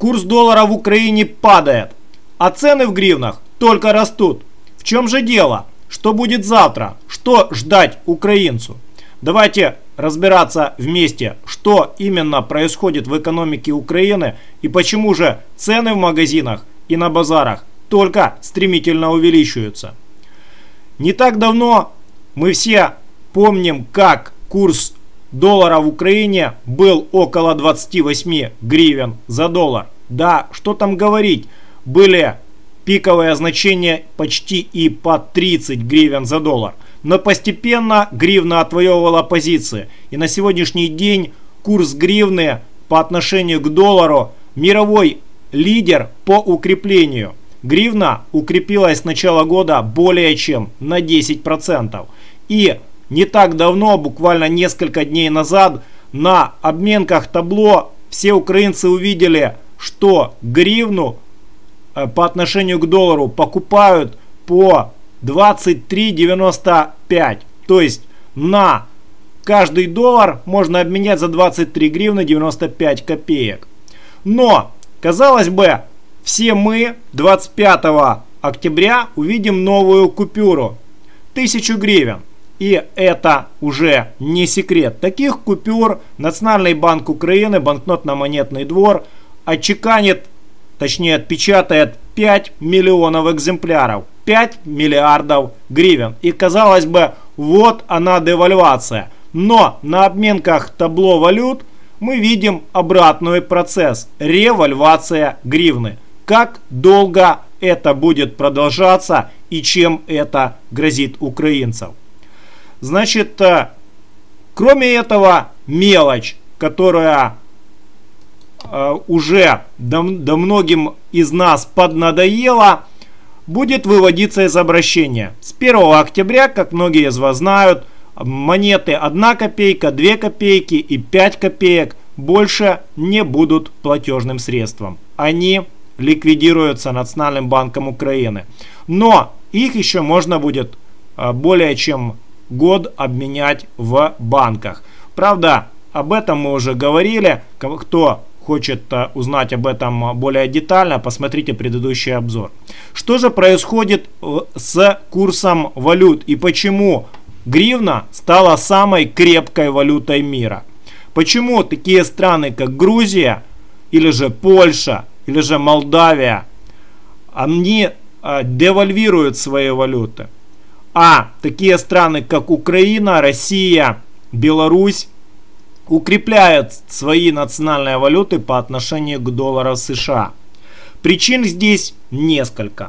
Курс доллара в Украине падает, а цены в гривнах только растут. В чем же дело? Что будет завтра? Что ждать украинцу? Давайте разбираться вместе, что именно происходит в экономике Украины и почему же цены в магазинах и на базарах только стремительно увеличиваются. Не так давно мы все помним, как курс доллара в Украине был около 28 гривен за доллар. Да, что там говорить, были пиковые значения почти и по 30 гривен за доллар. Но постепенно гривна отвоевывала позиции. И на сегодняшний день курс гривны по отношению к доллару мировой лидер по укреплению. Гривна укрепилась с начала года более чем на 10%. И не так давно, буквально несколько дней назад, на обменках табло все украинцы увидели, что гривну по отношению к доллару покупают по 23,95. То есть на каждый доллар можно обменять за 23 гривны 95 копеек. Но, казалось бы, все мы 25 октября увидим новую купюру 1000 гривен. И это уже не секрет. Таких купюр Национальный банк Украины, банкнотно-монетный двор, отчеканит, точнее отпечатает 5 миллионов экземпляров. 5 миллиардов гривен. И казалось бы, вот она девальвация. Но на обменках табло валют мы видим обратный процесс. Ревальвация гривны. Как долго это будет продолжаться и чем это грозит украинцам? Значит, кроме этого, мелочь, которая уже до многим из нас поднадоела, будет выводиться из обращения. С 1 октября, как многие из вас знают, монеты 1 копейка, 2 копейки и 5 копеек больше не будут платежным средством. Они ликвидируются Национальным банком Украины. Но их еще можно будет более чем год обменять в банках. Правда, об этом мы уже говорили. Кто хочет узнать об этом более детально, посмотрите предыдущий обзор. Что же происходит с курсом валют и почему гривна стала самой крепкой валютой мира? Почему такие страны, как Грузия, или же Польша, или же Молдавия, они девальвируют свои валюты? А такие страны, как Украина, Россия, Беларусь, укрепляют свои национальные валюты по отношению к доллару США. Причин здесь несколько.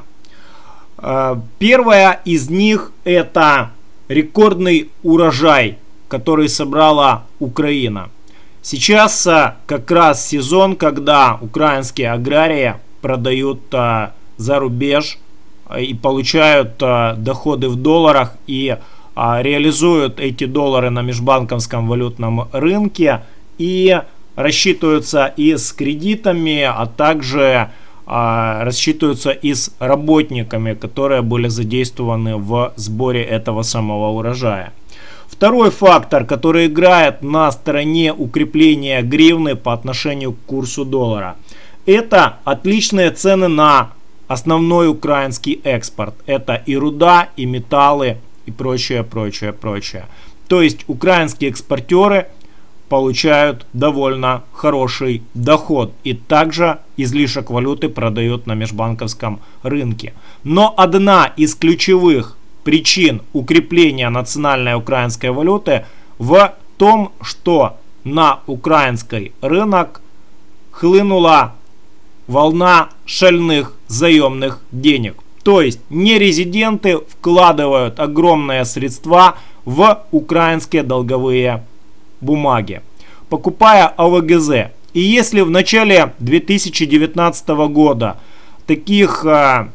Первая из них — это рекордный урожай, который собрала Украина. Сейчас как раз сезон, когда украинские аграрии продают за рубеж и получают доходы в долларах и реализуют эти доллары на межбанковском валютном рынке и рассчитываются и с кредитами, а также рассчитываются и с работниками, которые были задействованы в сборе этого самого урожая. Второй фактор, который играет на стороне укрепления гривны по отношению к курсу доллара, это отличные цены на основной украинский экспорт. Это и руда, и металлы, и прочее, прочее, прочее. То есть украинские экспортеры получают довольно хороший доход и также излишек валюты продают на межбанковском рынке. Но одна из ключевых причин укрепления национальной украинской валюты в том, что на украинский рынок хлынула волна шальных заемных денег. То есть нерезиденты вкладывают огромные средства в украинские долговые бумаги, покупая АВГЗ. И если в начале 2019 года таких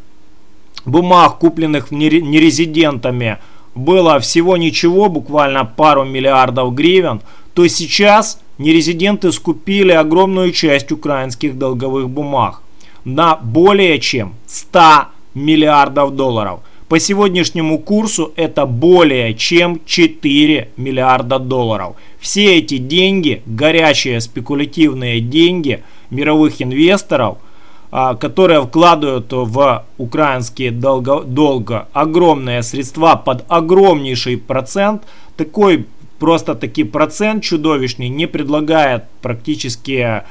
бумаг, купленных нерезидентами, было всего ничего, буквально пару миллиардов гривен, то сейчас нерезиденты скупили огромную часть украинских долговых бумаг на более чем 100 миллиардов долларов. По сегодняшнему курсу это более чем 4 миллиарда долларов. Все эти деньги, горячие спекулятивные деньги, мировых инвесторов, которые вкладывают в украинские долг огромные средства под огромнейший процент. Такой просто-таки процент чудовищный не предлагает практически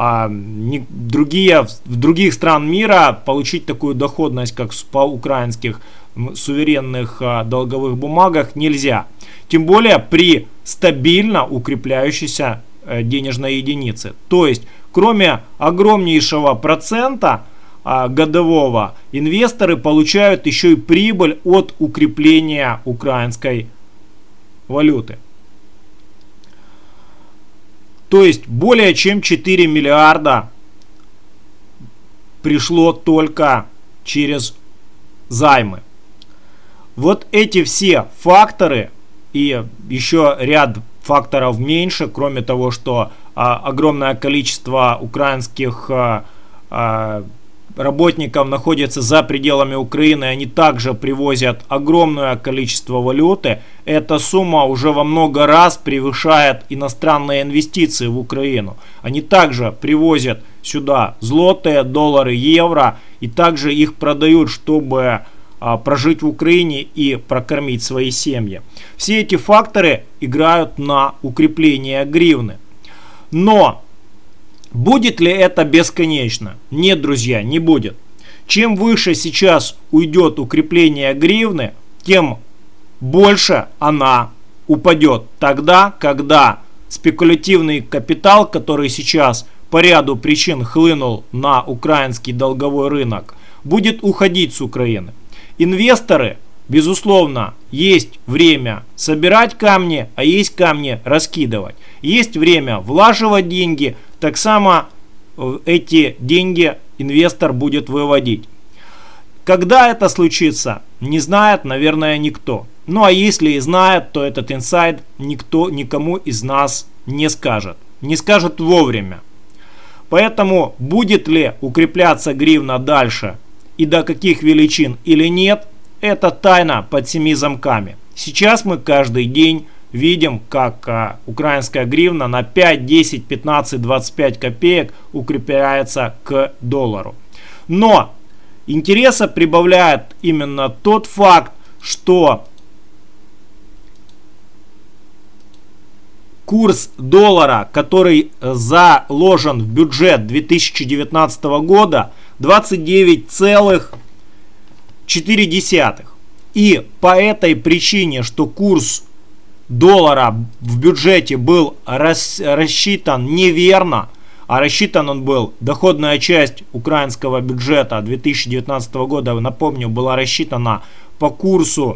в других стран мира получить такую доходность, как по украинских суверенных долговых бумагах, нельзя. Тем более при стабильно укрепляющейся денежной единице. То есть, кроме огромнейшего процента годового, инвесторы получают еще и прибыль от укрепления украинской валюты. То есть, более чем 4 миллиарда пришло только через займы. Вот эти все факторы и еще ряд факторов меньше, кроме того, что огромное количество украинских работников находится за пределами Украины, они также привозят огромное количество валюты. Эта сумма уже во много раз превышает иностранные инвестиции в Украину. Они также привозят сюда злотые, доллары, евро и также их продают, чтобы прожить в Украине и прокормить свои семьи. Все эти факторы играют на укрепление гривны. Но будет ли это бесконечно? Нет, друзья, не будет. Чем выше сейчас уйдет укрепление гривны, тем больше она упадет. Тогда, когда спекулятивный капитал, который сейчас по ряду причин хлынул на украинский долговой рынок, будет уходить с Украины. Инвесторы, безусловно, есть время собирать камни, а есть камни раскидывать. Есть время влаживать деньги, так само эти деньги инвестор будет выводить. Когда это случится, не знает, наверное, никто. Ну а если и знает, то этот инсайд никто никому из нас не скажет. Не скажет вовремя. Поэтому будет ли укрепляться гривна дальше и до каких величин или нет, это тайна под 7 замками. Сейчас мы каждый день видим, как украинская гривна на 5, 10, 15, 25 копеек укрепляется к доллару. Но интереса прибавляет именно тот факт, что курс доллара, который заложен в бюджет 2019 года, 29,4. И по этой причине, что курс доллара в бюджете был рассчитан неверно, а рассчитан он был, доходная часть украинского бюджета 2019 года, напомню, была рассчитана по курсу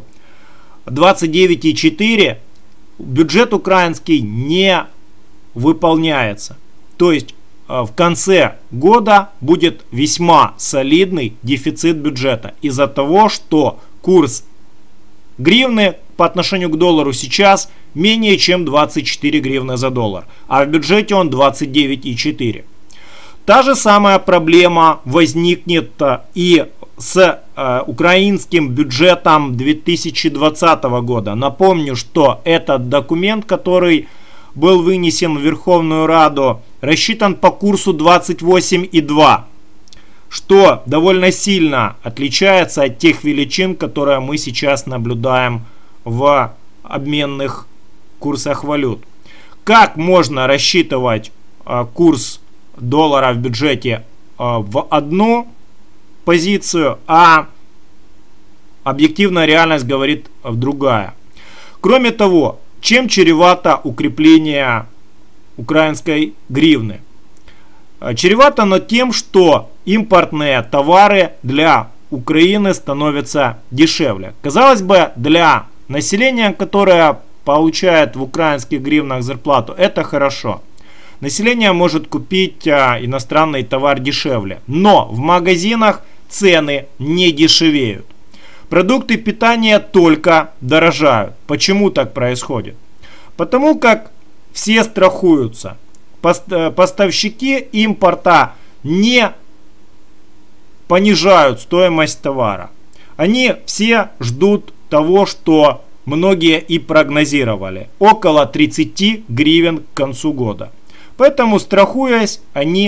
29,4, бюджет украинский не выполняется. То есть в конце года будет весьма солидный дефицит бюджета из-за того, что курс гривны по отношению к доллару сейчас менее чем 24 гривны за доллар, а в бюджете он 29,4. Та же самая проблема возникнет и с украинским бюджетом 2020 года. Напомню, что этот документ, который был вынесен в Верховную Раду, рассчитан по курсу 28,2, что довольно сильно отличается от тех величин, которые мы сейчас наблюдаем в обменных курсах валют. Как можно рассчитывать курс доллара в бюджете в одну позицию, а объективная реальность говорит в другая? Кроме того, чем чревато укрепление украинской гривны? Чревато оно тем, что импортные товары для Украины становятся дешевле. Казалось бы, для населения, которое получает в украинских гривнах зарплату, это хорошо. Население может купить иностранный товар дешевле. Но в магазинах цены не дешевеют. Продукты питания только дорожают. Почему так происходит? Потому как все страхуются. Поставщики импорта не понижают стоимость товара. Они все ждут того, что многие и прогнозировали. Около 30 гривен к концу года. Поэтому, страхуясь, они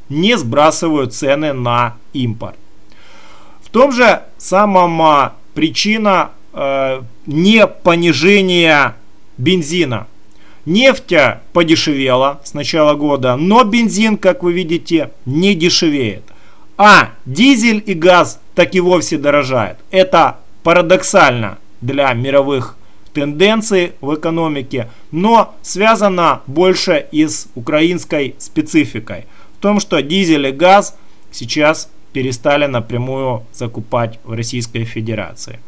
не сбрасывают цены на импорт. В том же самом причина не понижения бензина. Нефть подешевела с начала года, но бензин, как вы видите, не дешевеет. А дизель и газ так и вовсе дорожают. Это парадоксально для мировых тенденций в экономике, но связано больше и с украинской спецификой. В том, что дизель и газ сейчас перестали напрямую закупать в Российской Федерации.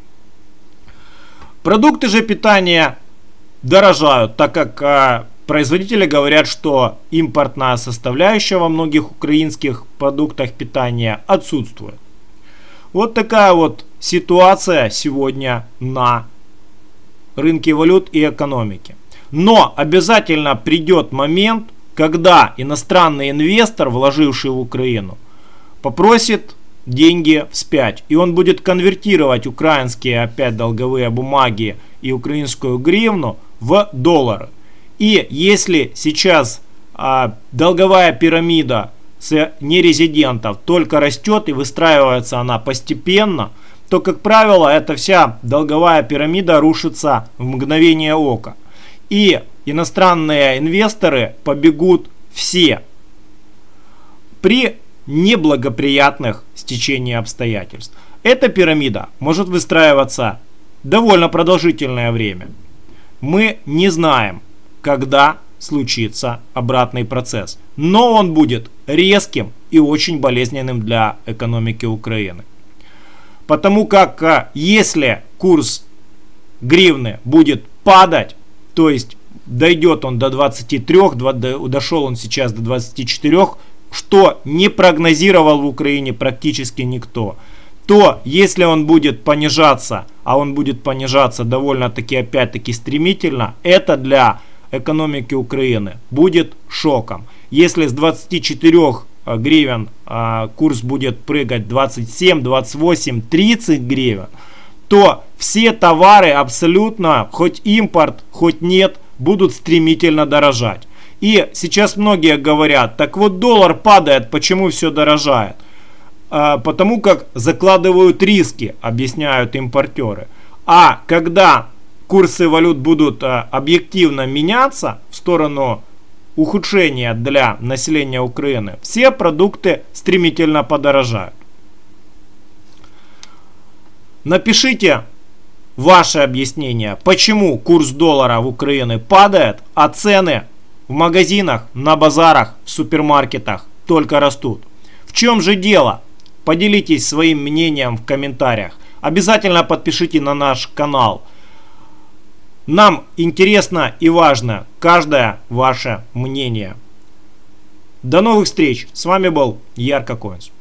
Продукты же питания дорожают, так как производители говорят, что импортная составляющая во многих украинских продуктах питания отсутствует. Вот такая вот ситуация сегодня на рынке валют и экономики. Но обязательно придет момент, когда иностранный инвестор, вложивший в Украину, попросит деньги вспять. И он будет конвертировать украинские опять долговые бумаги и украинскую гривну в доллары. И если сейчас долговая пирамида с нерезидентов только растет и выстраивается она постепенно, то, как правило, эта вся долговая пирамида рушится в мгновение ока. И иностранные инвесторы побегут все при неблагоприятных стечении обстоятельств. Эта пирамида может выстраиваться довольно продолжительное время. Мы не знаем, когда случится обратный процесс, но он будет резким и очень болезненным для экономики Украины. Потому как если курс гривны будет падать, то есть дойдет он до 23, дошел он сейчас до 24, что не прогнозировал в Украине практически никто, то если он будет понижаться, а он будет понижаться довольно-таки опять-таки стремительно, это для экономики Украины будет шоком. Если с 24 гривен курс будет прыгать 27, 28, 30 гривен, то все товары абсолютно, хоть импорт, хоть нет, будут стремительно дорожать. И сейчас многие говорят, так вот доллар падает, почему все дорожает? Потому как закладывают риски, объясняют импортеры. А когда курсы валют будут объективно меняться в сторону ухудшения для населения Украины, все продукты стремительно подорожают. Напишите ваше объяснение, почему курс доллара в Украине падает, а цены в магазинах, на базарах, в супермаркетах только растут. В чем же дело? Поделитесь своим мнением в комментариях. Обязательно подпишите на наш канал. Нам интересно и важно каждое ваше мнение. До новых встреч. С вами был Ярко Coins.